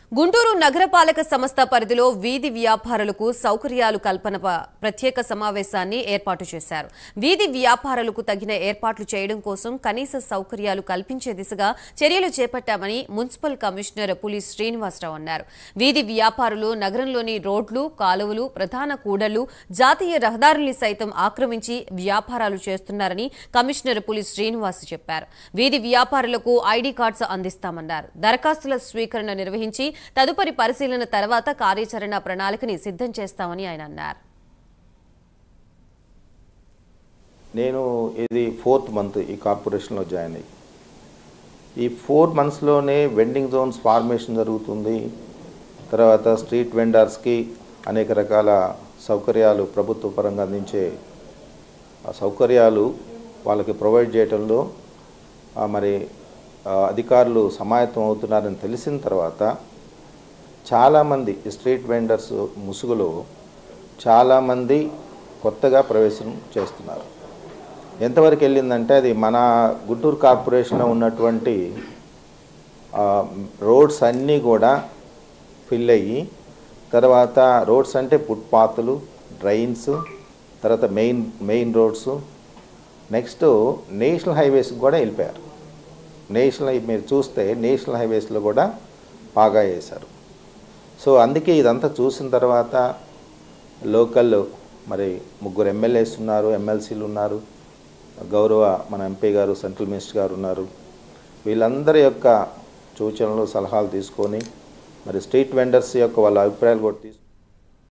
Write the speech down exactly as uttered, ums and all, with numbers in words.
గుంటూరు నగరపాలక సంస్థ పరిధిలో వీధి వ్యాపారులకు సౌకర్యాలు కల్పన ప్రత్యేక సమావేశాన్ని ఏర్పాటు చేశారు. వీధి వ్యాపారులకు తగిన ఏర్పాట్లు చేయడం కోసం కనీస సౌకర్యాలు కల్పించే దిశగా చర్యలు చేపట్టామని మున్సిపల్ కమిషనర్ పులి శ్రీనివాసరావు అన్నారు. వీధి వ్యాపారులు నగరంలోని రోడ్లు, కాలువలు, ప్రధాన కూడళ్లు, జాతీయ రహదారుల్ని సైతం ఆక్రమించి వ్యాపారాలు చేస్తున్నారని కమిషనర్ పులి శ్రీనివాస్ చెప్పారు. వీధి వ్యాపారులకు ఐడీ కార్డ్స్ అందిస్తామన్నారు. దరఖాస్తుల స్వీకరణ నిర్వహించి తదుపరి పరిశీలన తర్వాత కార్యాచరణ ప్రణాళికని సిద్ధం చేస్తామని ఆయన అన్నారు. నేను ఇది ఫోర్త్ మంత్ ఈ కార్పొరేషన్లో జాయిన్ అయ్యి ఈ ఫోర్ మంత్స్లోనే వెండింగ్ జోన్స్ ఫార్మేషన్ జరుగుతుంది. తర్వాత స్ట్రీట్ వెండర్స్కి అనేక రకాల సౌకర్యాలు ప్రభుత్వ పరంగా అందించే సౌకర్యాలు వాళ్ళకి ప్రొవైడ్ చేయడంలో మరి అధికారులు సమాయత్తం అవుతున్నారని తెలిసిన తర్వాత చాలామంది స్ట్రీట్ వెండర్స్ ముసుగులో చాలామంది కొత్తగా ప్రవేశం చేస్తున్నారు. ఎంతవరకు వెళ్ళిందంటే అది మన గుంటూరు కార్పొరేషన్లో ఉన్నటువంటి రోడ్స్ అన్నీ కూడా ఫిల్ అయ్యి, తర్వాత రోడ్స్ అంటే ఫుట్పాత్లు, డ్రైన్స్, తర్వాత main main roads, next national హైవేస్కి కూడా వెళ్ళిపోయారు. నేషనల్ మీరు చూస్తే నేషనల్ హైవేస్లో కూడా బాగా వేశారు. సో అందుకే ఇదంతా చూసిన తర్వాత లోకల్ మరి ముగ్గురు ఎమ్మెల్యేస్ ఉన్నారు, ఎమ్మెల్సీలు ఉన్నారు, గౌరవ మన ఎంపీ గారు, సెంట్రల్ మినిస్టర్ గారు ఉన్నారు. వీళ్ళందరి యొక్క సూచనలు, సలహాలు తీసుకొని మరి స్ట్రీట్ వెండర్స్ యొక్క వాళ్ళ అభిప్రాయాలు కూడా తీసుకొని